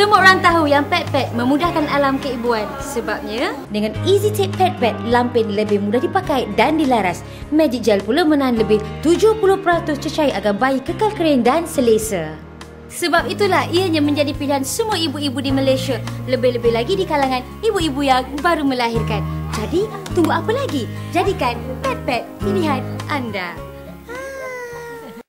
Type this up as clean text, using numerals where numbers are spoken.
Semua orang tahu yang PetPet memudahkan alam keibuan. Sebabnya, dengan Easy Take PetPet, lampin lebih mudah dipakai dan dilaras. Magic Gel pula menahan lebih 70% cecair agar bayi kekal kering dan selesa. Sebab itulah ianya menjadi pilihan semua ibu-ibu di Malaysia. Lebih-lebih lagi di kalangan ibu-ibu yang baru melahirkan. Jadi, tunggu apa lagi? Jadikan PetPet pilihan anda.